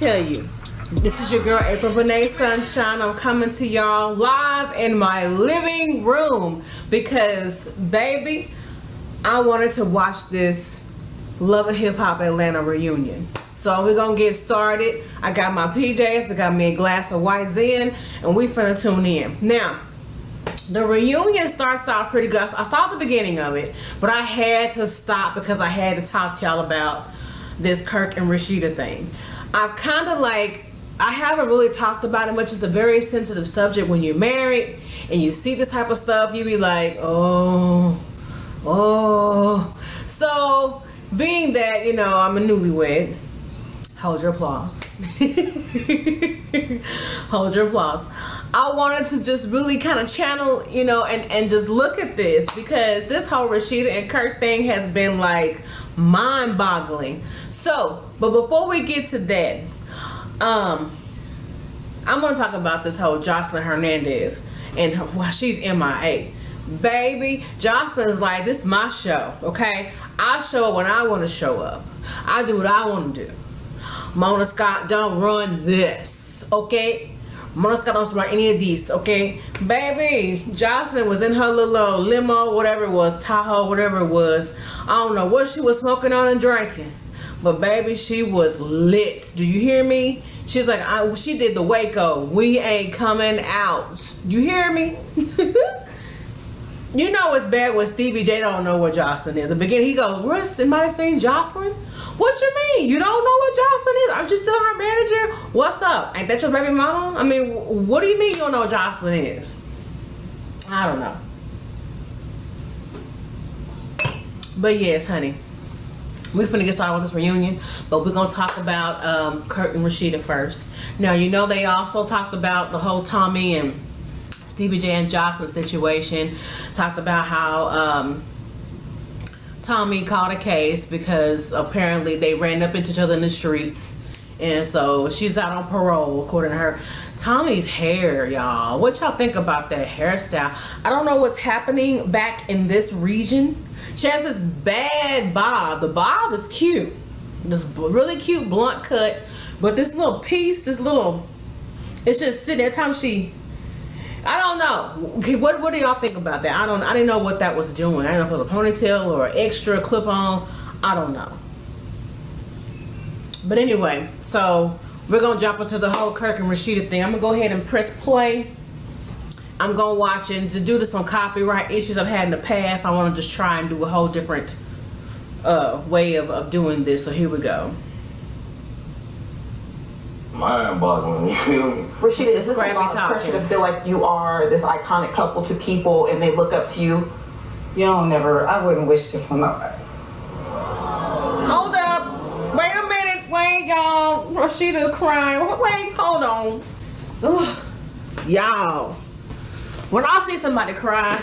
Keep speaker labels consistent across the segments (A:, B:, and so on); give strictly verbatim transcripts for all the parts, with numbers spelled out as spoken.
A: tell you, this is your girl April Renee Sunshine. I'm coming to y'all live in my living room because, baby, I wanted to watch this Love and Hip Hop Atlanta reunion. So we're gonna get started. I got my P Js, I got me a glass of white Zen, and we finna tune in. Now, the reunion starts off pretty good. I saw the beginning of it, but I had to stop because I had to talk to y'all about this Kirk and Rashida thing. I've kind of like, I haven't really talked about it much. It's a very sensitive subject when you're married and you see this type of stuff. You be like, oh, oh. So, being that, you know, I'm a newlywed, hold your applause. Hold your applause. I wanted to just really kind of channel, you know, and, and just look at this because this whole Rashida and Kirk thing has been like mind-boggling. So, but before we get to that, um, I'm going to talk about this whole Jocelyn Hernandez and why well, she's M I A. Baby, Jocelyn is like, this is my show, okay? I show up when I want to show up. I do what I want to do. Mona Scott don't run this, okay? Mona Scott don't run any of these, okay? Baby, Jocelyn was in her little limo, whatever it was, Tahoe, whatever it was. I don't know what she was smoking on and drinking. But baby, she was lit. Do you hear me? She's like, I, she did the Waco. We ain't coming out. You hear me? You know it's bad when Stevie J don't know what Jocelyn is. At the beginning, he goes, where's somebody saying Jocelyn? What you mean? You don't know what Jocelyn is? Aren't you still her manager? What's up? Ain't that your baby mama? I mean, what do you mean you don't know what Jocelyn is? I don't know. But yes, honey. We're finna get started with this reunion, but we're gonna talk about um, Kirk and Rashida first. Now, you know they also talked about the whole Tommy and Stevie J and Jocelyn situation. Talked about how um, Tommy caught a case because apparently they ran up into each other in the streets, and so she's out on parole according to her. Tommy's hair, y'all, what y'all think about that hairstyle? I don't know what's happening back in this region. She has this bad bob. The bob is cute, this really cute blunt cut, but this little piece, this little, it's just sitting every time she, I don't know. Okay, what what do y'all think about that? I don't. I didn't know what that was doing. I don't know if it was a ponytail or an extra clip on. I don't know. But anyway, so we're gonna jump into the whole Kirk and Rashida thing. I'm gonna go ahead and press play. I'm gonna watch it. To due to some copyright issues I've had in the past, I want to just try and do a whole different uh, way of, of doing this. So here we go.
B: Mind-boggling, you feel me?
C: Rashida, is this a lot of pressure to feel like you are this iconic couple to people and they look up to you?
D: You don't never, I wouldn't wish this on nobody.
A: Hold up. Wait a minute. Wait, y'all. Rashida crying. Wait, hold on. Y'all. When I see somebody cry.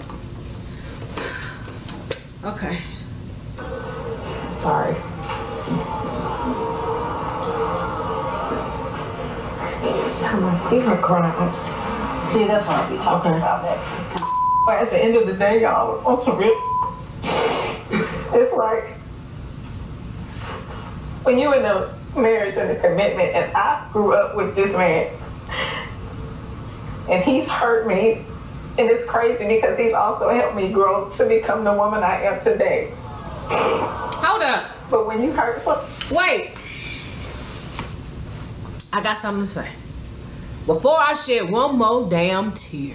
A: Okay.
C: Sorry. Time I see her cry, I just
D: see, that's why I be talking
C: okay.
D: about that. But at the end of the day, y'all, on some real, it's like when you in a marriage and a commitment, and I grew up with this man, and he's hurt me, and it's crazy because he's also helped me grow to become the woman I am today.
A: Hold up.
C: But when you hurt some,
A: wait. I got something to say. Before I shed one more damn tear,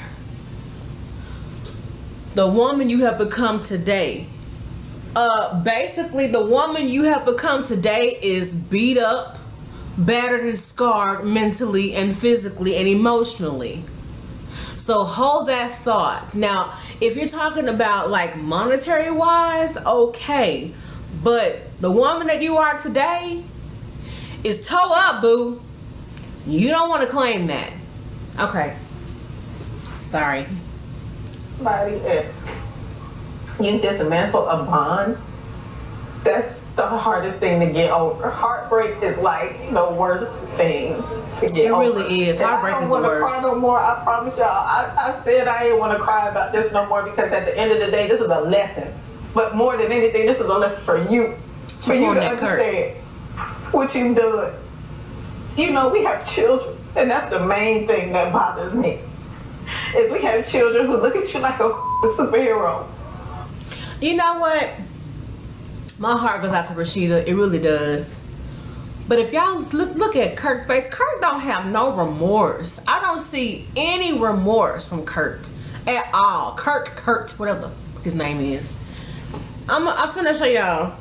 A: the woman you have become today, uh, basically the woman you have become today is beat up, battered and scarred mentally and physically and emotionally. So hold that thought. Now, if you're talking about like monetary wise, okay, but the woman that you are today is toe up, boo. You don't want to claim that. Okay. Sorry.
C: Body, you dismantle a bond. That's the hardest thing to get over. Heartbreak is like the worst thing to get
A: it
C: over.
A: It really is. Heartbreak is the worst.
C: I don't want to cry no more. I promise y'all. I, I said I didn't want to cry about this no more because at the end of the day, this is a lesson. But more than anything, this is a lesson for you. For you to understand what you've done.
D: you know, we have children, and that's the main thing that bothers me, is we have children who look at you like a superhero.
A: You know what? My heart goes out to Rashida. It really does. But if y'all look, look at Kurt's face, Kurt don't have no remorse. I don't see any remorse from Kurt at all. Kurt, Kurt, whatever his name is. I'm, I'm finna show y'all.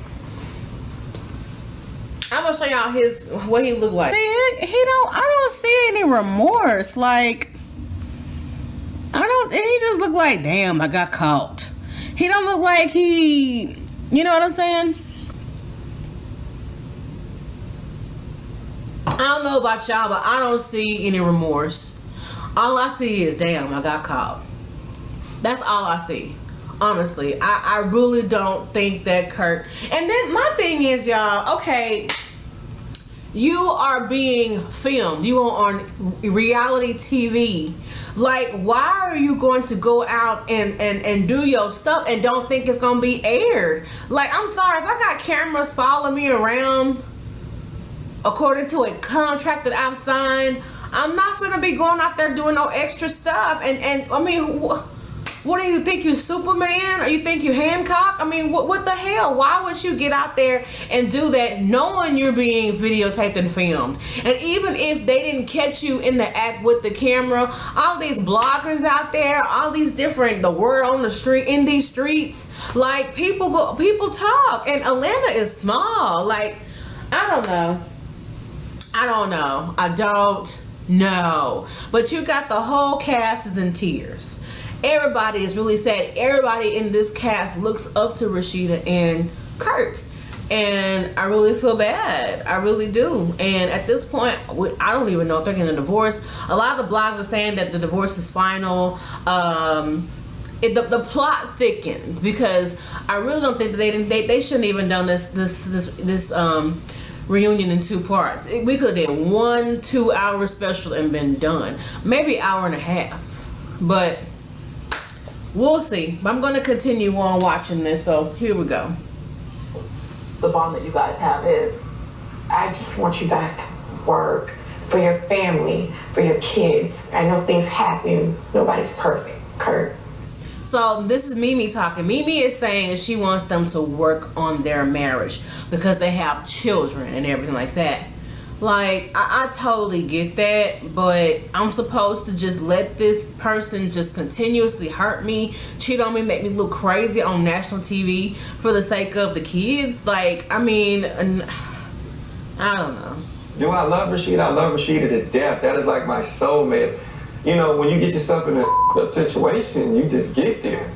A: I'm gonna show y'all his what he look like. See, he don't. I don't see any remorse. Like I don't. He just look like, damn, I got caught. He don't look like he. You know what I'm saying? I don't know about y'all, but I don't see any remorse. All I see is, damn, I got caught. That's all I see. Honestly, I, I really don't think that Kurt. And then my thing is, y'all, okay, you are being filmed. You are on reality T V. Like, why are you going to go out and, and, and do your stuff and don't think it's going to be aired? Like, I'm sorry, if I got cameras following me around according to a contract that I've signed, I'm not going to be going out there doing no extra stuff. And, and I mean, wh what do you think, you Superman? Or you think you Hancock? I mean, what, what the hell? Why would you get out there and do that knowing you're being videotaped and filmed? And even if they didn't catch you in the act with the camera, all these bloggers out there, all these different, the word on the street, in these streets, like people go, people talk, and Atlanta is small. Like, I don't know. I don't know. I don't know. But you got the whole cast is in tears. Everybody is really sad. Everybody in this cast looks up to Rashida and Kurt, and I really feel bad. I really do. And at this point, I don't even know if they're getting a divorce. A lot of the blogs are saying that the divorce is final. Um, it, the, the plot thickens because I really don't think that they didn't. They, they shouldn't even done this this this this um. reunion in two parts. We could have did one two hour special and been done. Maybe an hour and a half. But we'll see. I'm going to continue on watching this. So here we go.
D: The bond that you guys have is, I just want you guys to work for your family, for your kids. I know things happen. Nobody's perfect, Kurt.
A: So this is Mimi talking. Mimi is saying she wants them to work on their marriage because they have children and everything like that. Like, I, I totally get that, but I'm supposed to just let this person just continuously hurt me, cheat on me, make me look crazy on national T V for the sake of the kids? Like, I mean, I don't know.
B: Do I love Rashida? I love Rashida to death. That is like my soulmate. You know, when you get yourself in a, a situation, you just get there.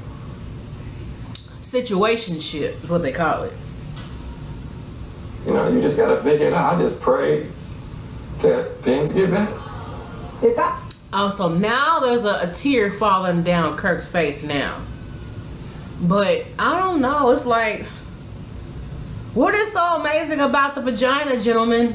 A: Situationship is what they call it.
B: You know, you just gotta figure it out. I just pray till things get better.
D: Is that?
A: Also, now there's a, a tear falling down Kirk's face now. But I don't know. It's like, what is so amazing about the vagina, gentlemen?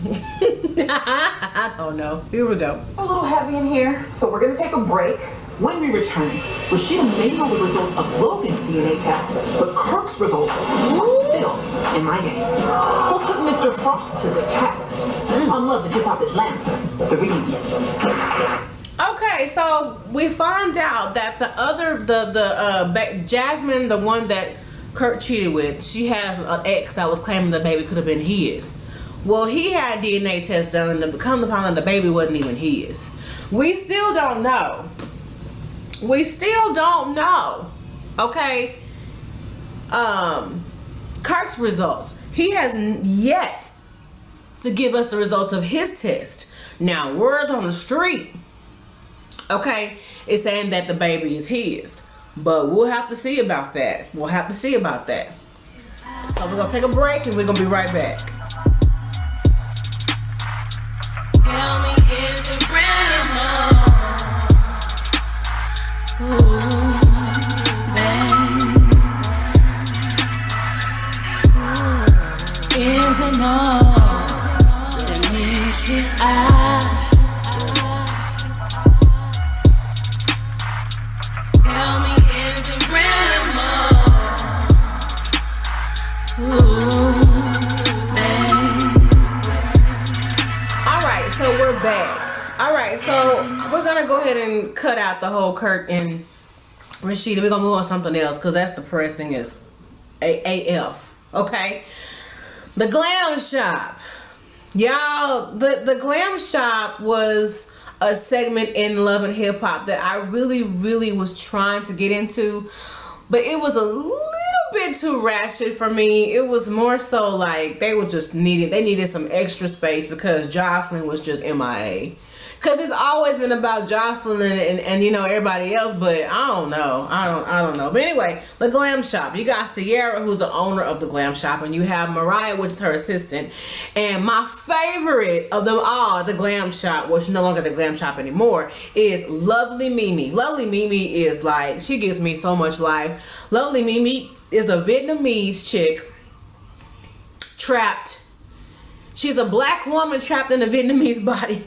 A: I don't know. Here we go.
D: A little heavy in here, so we're gonna take a break. When we return, Rashida may know the results of Logan's D N A test, but Kirk's results are still in my game. We'll put Mister Frost to the test mm. on Love and Hip Hop Atlanta, the reunion.
A: Okay, so we found out that the other, the the uh, Jasmine, the one that Kurt cheated with, she has an ex that was claiming the baby could have been his. Well, he had D N A test done, and come to find out the baby wasn't even his. We still don't know. We still don't know. Okay. Um, Kirk's results. He hasn't yet to give us the results of his test. Now, word on the street, okay, is saying that the baby is his. But we'll have to see about that. We'll have to see about that. So we're gonna take a break and we're gonna be right back.
E: Tell me, is it really love? Ooh, babe. Is it more than meets the eye? Tell me, is it really more? Ooh, babe.
A: So we're gonna go ahead and cut out the whole Kirk and Rashida. We're gonna move on to something else because that's depressing as A F. Okay. The glam shop. Y'all, the, the glam shop was a segment in Love and Hip Hop that I really, really was trying to get into. But it was a little bit too ratchet for me. It was more so like they were just needed, they needed some extra space because Jocelyn was just M I A. Cause it's always been about Jocelyn and, and, and you know everybody else, but I don't know. I don't I don't know. But anyway, the glam shop. You got Sierra, who's the owner of the glam shop, and you have Mariah, which is her assistant. And my favorite of them all, the glam shop, which no longer the glam shop anymore, is Lovely Mimi. Lovely Mimi is like, she gives me so much life. Lovely Mimi is a Vietnamese chick trapped. She's a black woman trapped in a Vietnamese body.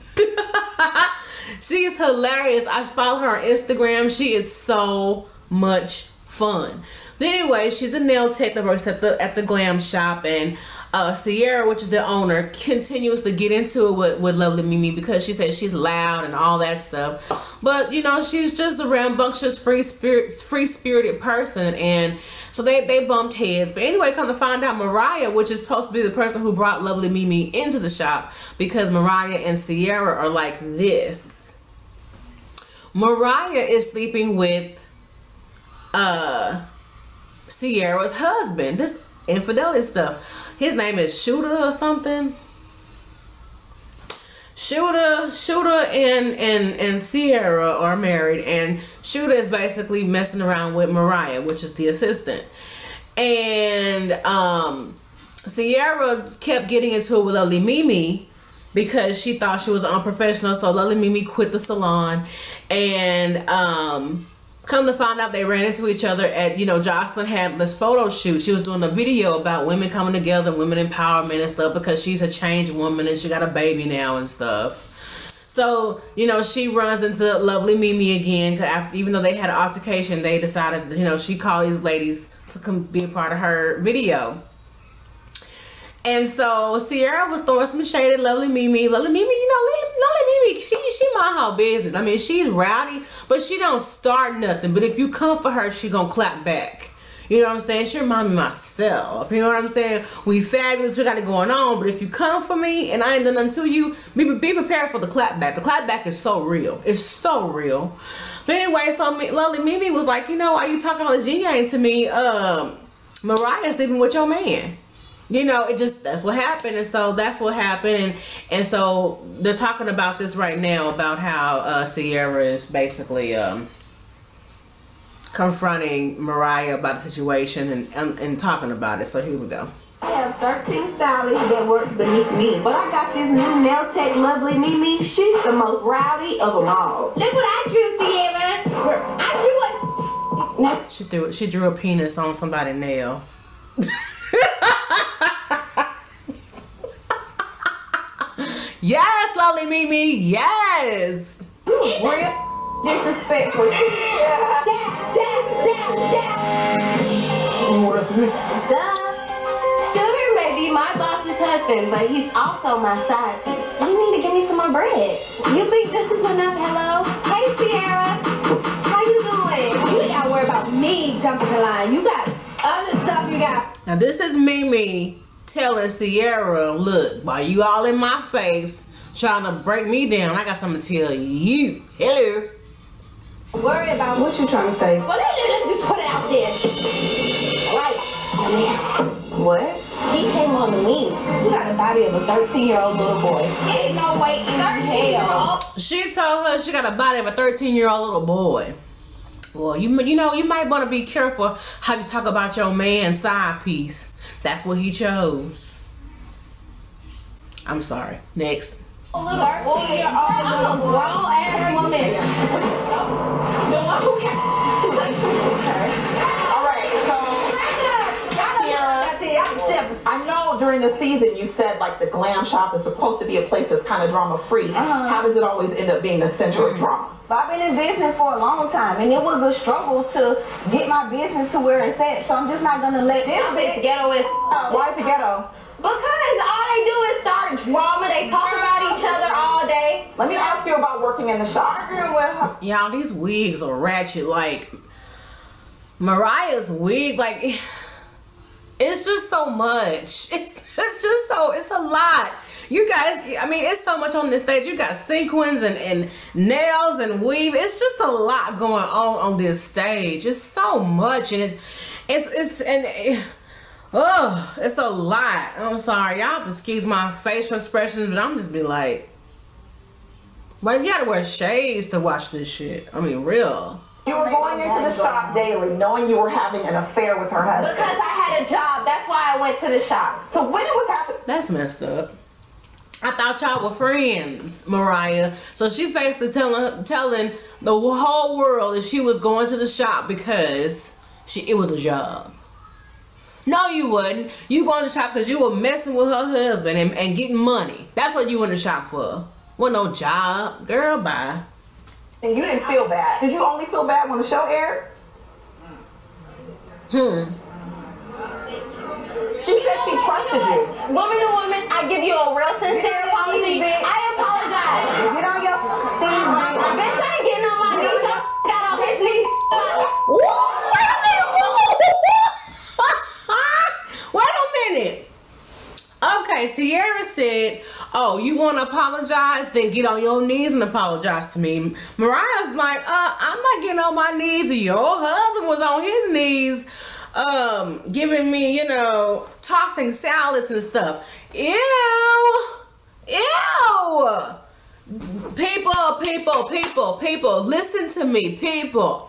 A: She's hilarious. I follow her on Instagram. She is so much fun. But anyway, she's a nail tech that works at the at the glam shop, and uh, Sierra, which is the owner, continues to get into it with, with Lovely Mimi because she says she's loud and all that stuff. But you know, she's just a rambunctious, free spirit, free spirited person, and so they they bumped heads. But anyway, come to find out, Mariah, which is supposed to be the person who brought Lovely Mimi into the shop, because Mariah and Sierra are like this. Mariah is sleeping with uh Sierra's husband. This infidelity stuff. His name is Shooter or something. Shooter, Shooter and, and, and Sierra are married, and Shooter is basically messing around with Mariah, which is the assistant. And um, Sierra kept getting into it with Lovely Mimi because she thought she was unprofessional. So Lovely Mimi quit the salon, and um, come to find out, they ran into each other at, you know, Jocelyn had this photo shoot. She was doing a video about women coming together, women empowerment and stuff, because she's a changed woman and she got a baby now and stuff. So, you know, she runs into Lovely Mimi again, cause after, even though they had an altercation, they decided, you know, she called these ladies to come be a part of her video. And so Sierra was throwing some shade at Lovely Mimi. Lovely Mimi, you know, Lovely Mimi, she she mind her business. I mean, she's rowdy, but she don't start nothing. But if you come for her, she gonna clap back. You know what I'm saying? She remind me of myself. You know what I'm saying? We fabulous, we got it going on. But if you come for me and I ain't done nothing to you, be, be prepared for the clap back. The clap back is so real. It's so real. But anyway, so Lovely Mimi was like, you know, why you talking all this yin-yang to me? Um, Mariah's sleeping with your man. You know, it just, that's what happened. And so that's what happened. And, and so they're talking about this right now, about how uh, Sierra is basically um, confronting Mariah about the situation and, and, and talking about it. So here we go.
F: I have thirteen stylists that works beneath me, but I got this new nail tech, Lovely Mimi. She's the most rowdy of them all.
G: Look what I drew, Sierra. I drew what?
A: She threw, she drew a penis on somebody's nail. Yes, Lovely Mimi, yes.
F: Real disrespectful.
G: That, that, that, that. Duh. Sugar may be my boss's husband, but he's also my side piece. You need to give me some more bread. You think this is enough? Hello? Hey, Sierra. How you doing? You ain't gotta worry about me jumping the line. You got other stuff you got.
A: Now this is Mimi telling Sierra, look, while you all in my face trying to break me down, I got something to tell you. Hello.
G: Worry about
F: What you trying to say?
G: Well, let, let, just put it out there. Right.
F: What?
G: He came on to me. You got the body of a thirteen-year-old little boy. Ain't no way in hell.
A: She told her she got a body of a thirteen-year-old little boy. Well, you you know, you might want to be careful how you talk about your man's side piece. That's what he chose. I'm sorry. Next.
G: A little boy, I'm a grown-ass woman. The one who can
D: All right, so Sierra, I know during the season you said like the glam shop is supposed to be a place that's kind of drama free. Uh-huh. How does it always end up being the center of drama?
H: I've been in business for a long time, and it was a struggle to get my business to where it's at. So I'm just not gonna let
G: this bitch ghetto is.
D: Why is it ghetto?
G: Because all they do is start drama. They talk about each other all day.
D: Let me ask you about working in the shop.
A: Y'all, these wigs are ratchet. Like Mariah's wig, like it's just so much. It's it's just so it's a lot. You guys, I mean, it's so much on this stage. You got sequins and, and nails and weave. It's just a lot going on on this stage. It's so much, and it's it's it's and it, oh, it's a lot. I'm sorry, y'all have to excuse my facial expressions, but I'm just be like, but you gotta wear shades to watch this shit. I mean, real.
D: You were going into the shop daily knowing you were having an affair with her husband.
G: Because I had a job. That's why I went to the shop.
D: So when it was happening...
A: That's messed up. I thought y'all were friends, Mariah. So she's basically telling telling the whole world that she was going to the shop because she it was a job. No, you wouldn't. You going to the shop because you were messing with her husband and, and getting money. That's what you went to the shop for. Wasn't no job. Girl, bye.
D: And you didn't feel bad. Did you only feel bad when the show aired?
A: Hmm.
D: She said she trusted you.
G: Woman to woman, I give you a real sincere apology. I apologize.
F: Get on your
G: Bitch, I ain't getting on my knees. Your got on his knees.
A: Wait a minute. Wait a minute. Okay, Sierra said, oh, you want to apologize? Then get on your knees and apologize to me. Mariah's like, uh, I'm not getting on my knees. Your husband was on his knees, um, giving me, you know, tossing salads and stuff. Ew. Ew. People, people, people, people, listen to me, people.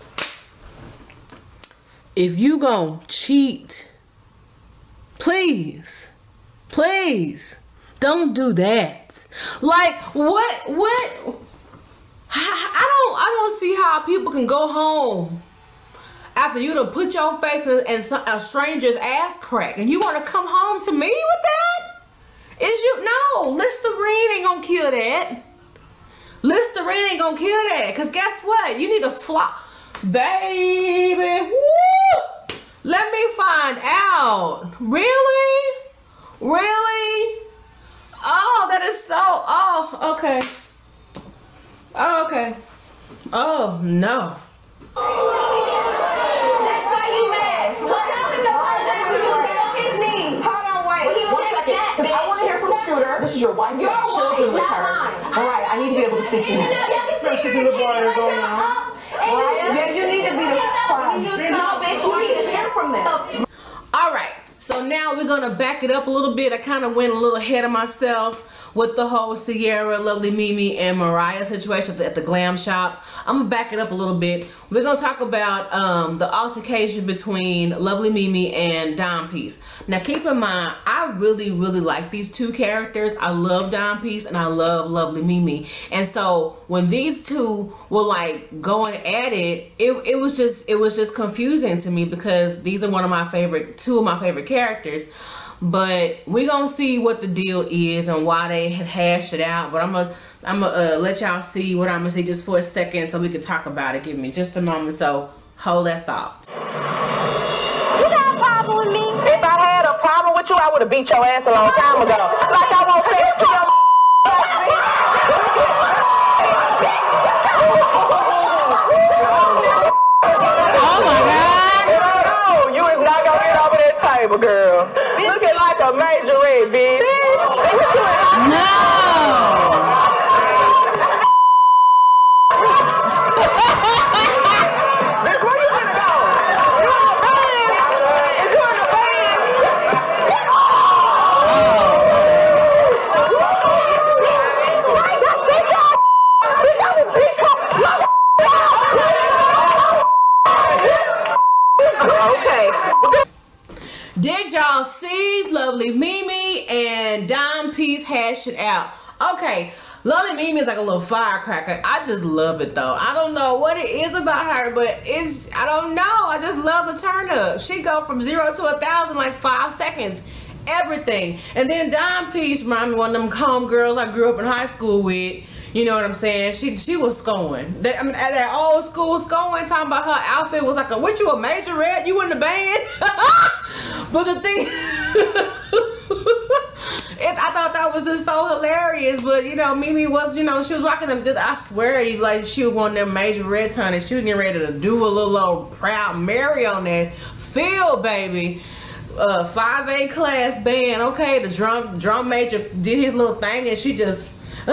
A: If you gonna cheat, please, please don't do that. Like, what, what? I don't, I don't see how people can go home after you done put your face in, in a stranger's ass crack and you want to come home to me with that? Is you, no, Listerine ain't gonna kill that. Listerine ain't gonna kill that. Cause guess what? You need to flop, baby. Woo! Let me find out. Really? Really? Oh, that is so, oh, okay. Oh, okay. Oh, no.
G: That's why you mad. So tell him to apologize to you and get on his knees.
D: Hold on, wait. One second.
G: That,
D: I want to hear from Shooter. This is your wife. You have children with her. All right, I need to be able to speak to you.
G: Listen to the boy going on.
D: Yeah, you need to be the quiet.
G: No, bitch, you need to hear from them.
A: All right. So now we're going to back it up a little bit. I kind of went a little ahead of myself with the whole Sierra, Lovely Mimi, and Mariah situation at the, at the glam shop. I'm going to back it up a little bit. We're going to talk about um, the altercation between Lovely Mimi and Dime Piece. Now, keep in mind, I really, really like these two characters. I love Dime Piece and I love Lovely Mimi. And so when these two were like going at it, it, it was just, it was just confusing to me because these are one of my favorite, two of my favorite characters. But we're gonna see what the deal is and why they had hashed it out. But I'm gonna I'm gonna uh, let y'all see what I'm gonna say just for a second so we can talk about it. Give me just a moment, so hold that thought.
G: You got a problem with me?
C: If I had a problem with you, I would have beat your ass a long time ago. Like I won't say it to your
A: Oh my God!
C: No, you is not gonna get over that table, girl. Looking like a major red, bitch.
A: No!
C: Bitch, where you gonna go? You in the band? Is you in the band? Okay.
A: Did y'all see Lovely Mimi and Dime Piece hash it out? Okay, Lovely Mimi is like a little firecracker. I just love it though. I don't know what it is about her, but it's, I don't know. I just love the turn up. She go from zero to a thousand like five seconds. Everything. And then Dime Piece remind me of one of them calm girls I grew up in high school with. You know what I'm saying? She she was scoring. That, I mean, that old school scoring, talking about her outfit was like a, what, you a majorette? You in the band? But the thing, it, I thought that was just so hilarious. But you know, Mimi was, you know, she was rocking them. I swear, like she was one of them major red tonics. She was getting ready to do a little old Proud Mary on that field, baby. Uh, five A class band. Okay, the drum drum major did his little thing, and she just.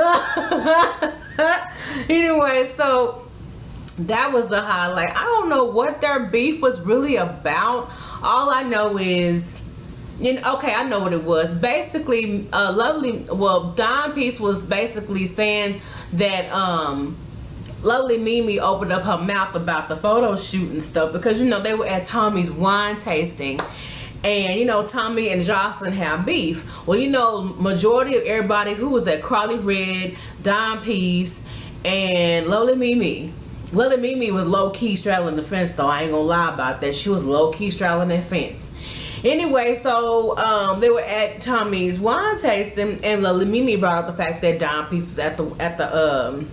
A: Anyway, so. That was the highlight. I don't know what their beef was really about. All I know is, you know, okay, I know what it was. Basically, uh, Lovely, well, Dime Piece was basically saying that um, Lovely Mimi opened up her mouth about the photo shoot and stuff because, you know, they were at Tommy's wine tasting. And, you know, Tommy and Jocelyn have beef. Well, you know, majority of everybody who was at Carly Red, Dime Piece, and Lovely Mimi. Lovely Mimi was low-key straddling the fence, though. I ain't gonna lie about that. She was low-key straddling that fence. Anyway, so um, they were at Tommy's wine tasting, and Lovely Mimi brought up the fact that Dime Piece was at the at the um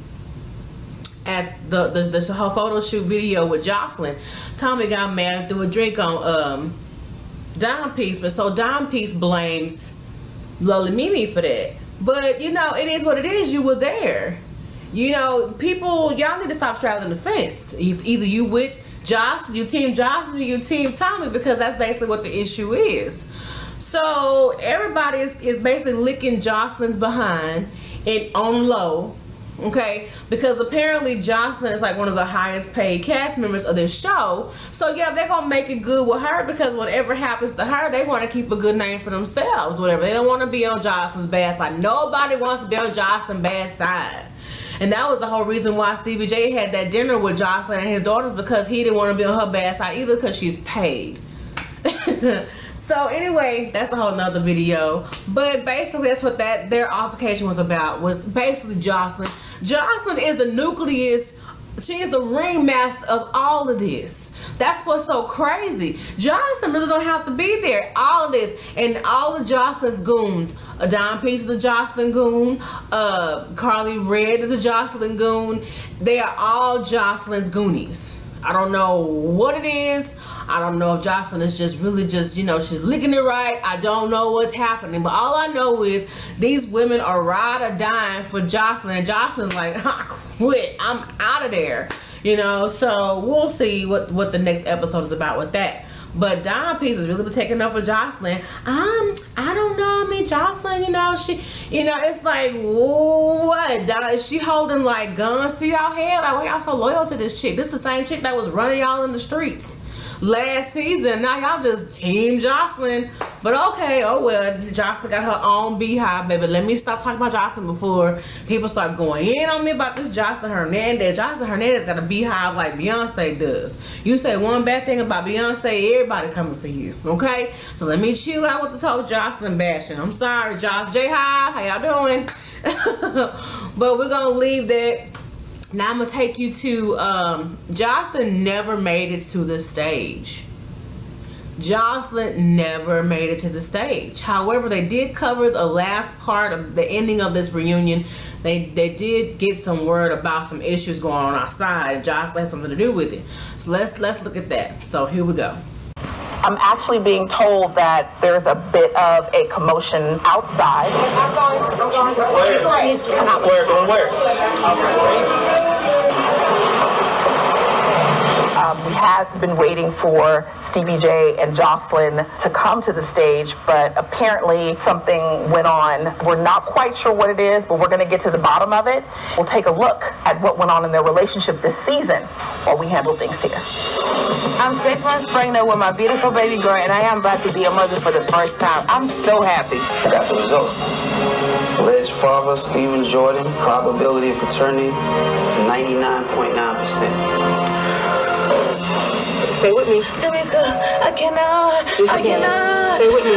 A: at the the, the her photo shoot video with Jocelyn. Tommy got mad and threw a drink on um Dime Piece, but so Dime Piece blames Lovely Mimi for that. But you know, it is what it is. You were there. You know, people, y'all need to stop straddling the fence. If either you with Jocelyn, you team Jocelyn, you team Tommy, because that's basically what the issue is. So everybody is, is basically licking Jocelyn's behind and on low, okay? Because apparently Jocelyn is like one of the highest paid cast members of this show. So yeah, they're gonna make it good with her because whatever happens to her, they want to keep a good name for themselves, whatever. They don't want to be on Jocelyn's bad side. Nobody wants to be on Jocelyn's bad side. And that was the whole reason why Stevie J had that dinner with Jocelyn and his daughters, because he didn't want to be on her bad side either, because she's paid. So anyway, that's a whole nother video. But basically that's what that their altercation was about, was basically Jocelyn. Jocelyn is the nucleus. She is the ringmaster of all of this. That's what's so crazy. Jocelyn really don't have to be there. All of this. And all of Jocelyn's goons. A Dime Piece is a Jocelyn goon. Uh, Carly Red is a Jocelyn goon. They are all Jocelyn's goonies. I don't know what it is. I don't know if Jocelyn is just really just, you know, she's licking it right. I don't know what's happening. But all I know is these women are ride or dying for Jocelyn. And Jocelyn's like, I quit. I'm out of there. You know, so we'll see what, what the next episode is about with that. But Dime Piece is really taking up for Jocelyn. Um, I don't know. I mean, Jocelyn, you know, she, you know, it's like, what? Is she holding like guns to y'all head? Like, why y'all so loyal to this chick? This is the same chick that was running y'all in the streets last season. Now y'all just team Jocelyn. But okay, oh well, Jocelyn got her own beehive, baby. Let me stop talking about Jocelyn before people start going in on me about this Jocelyn Hernandez. Jocelyn Hernandez got a beehive like Beyonce does. You say one bad thing about Beyonce, everybody coming for you, okay? So let me chill out with this whole Jocelyn bashing. I'm sorry, Josh. J-Hive, how y'all doing? But we're gonna leave that. Now I'm gonna take you to um, Jocelyn never made it to the stage. Jocelyn never made it to the stage. However, they did cover the last part of the ending of this reunion. They they did get some word about some issues going on outside, and Jocelyn had something to do with it. So let's let's look at that. So here we go.
D: I'm actually being told that there's a bit of a commotion outside. I'm going, I'm going. Where? Needs to come out. Where? From where? Um, we had been waiting for Stevie J and Jocelyn to come to the stage, but apparently something went on. We're not quite sure what it is, but we're going to get to the bottom of it. We'll take a look at what went on in their relationship this season while we handle things here.
I: I'm six months pregnant with my beautiful baby girl, and I am about to be a mother for the first time. I'm so happy.
J: I got the results. Alleged father, Stephen Jordan. Probability of paternity, ninety-nine point nine percent.
I: Stay with me.
D: Tamika, I cannot.
I: Yes,
D: I cannot.
I: Stay with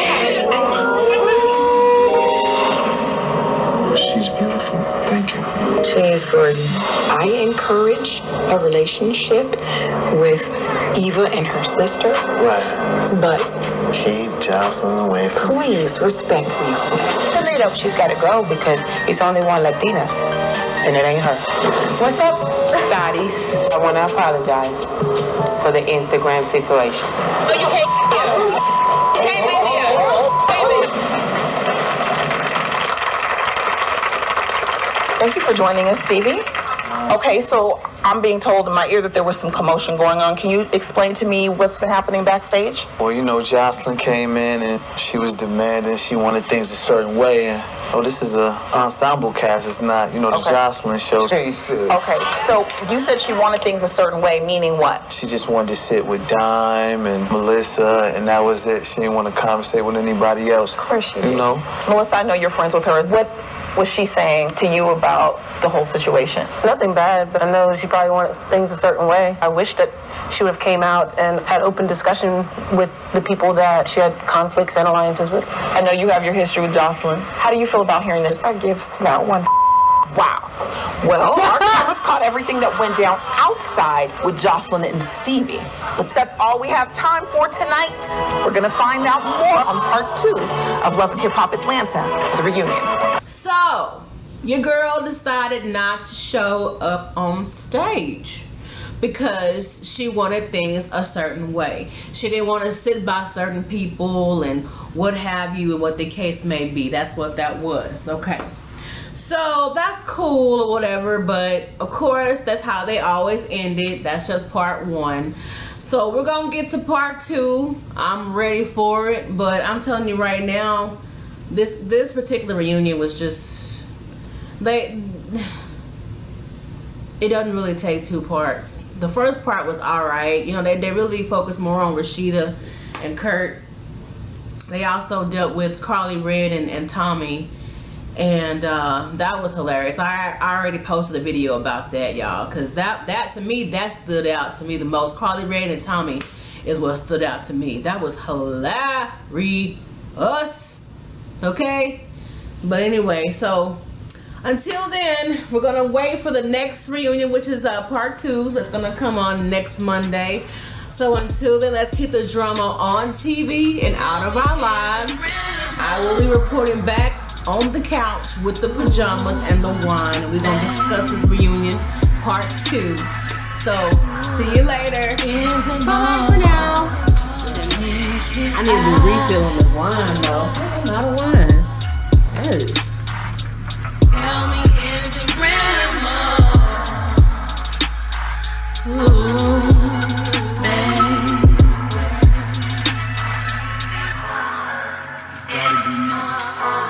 K: me. She's beautiful. Thank you.
L: She is gorgeous. I encourage a relationship with Eva and her sister.
K: Right.
L: But
K: keep Jocelyn away from me.
L: Please respect me. Tell me though, she's got to go because it's only one Latina. And it ain't her.
I: What's up, Dotties? I want to apologize for the Instagram situation.
L: Oh, you can't. You can't Thank you for joining us, Stevie. Okay, so I'm being told in my ear that there was some commotion going on. Can you explain to me what's been happening backstage?
K: Well, you know, Jocelyn came in and she was demanding she wanted things a certain way. And oh, this is a ensemble cast. It's not, you know, the
L: Okay.
K: Jocelyn show.
L: Okay, so you said she wanted things a certain way, meaning what?
K: She just wanted to sit with Dime and Melissa, and that was it. She didn't want to conversate with anybody else.
L: Of course she
K: You
L: did.
K: know?
L: Melissa, I know you're friends with her. What was she saying to you about the whole situation?
M: Nothing bad, but I know she probably wanted things a certain way. I wish that she would have came out and had open discussion with the people that she had conflicts and alliances with.
L: I know you have your history with Jocelyn. How do you feel about hearing this?
M: I give not one.
L: Wow. Well, our cameras caught everything that went down outside with Jocelyn and Stevie. But that's all we have time for tonight. We're going to find out more on part two of Love and Hip Hop Atlanta, the reunion.
A: So, your girl decided not to show up on stage because she wanted things a certain way. She didn't want to sit by certain people and what have you and what the case may be. That's what that was. Okay. So that's cool or whatever, but of course that's how they always end it. That's just part one. So we're gonna get to part two. I'm ready for it, but I'm telling you right now, this this particular reunion was just, they it doesn't really take two parts. The first part was all right. You know, they, they really focused more on Rashida and Kurt. They also dealt with Carly Red and, and Tommy. And uh, that was hilarious. I, I already posted a video about that, y'all, because that that to me, that stood out to me the most. Carly Red and Tommy is what stood out to me. That was hilarious. Okay, but anyway, so until then, we're gonna wait for the next reunion, which is uh, part two. That's gonna come on next Monday. So until then, let's keep the drama on T V and out of our lives. I will be reporting back on the couch with the pajamas and the wine, and we're gonna discuss this reunion part two. So see you later. Bye for now. I need to be refilling this wine though. I'm out of wine. Yes.
E: Tell me, is it real love? Ooh, babe. It's gotta be now.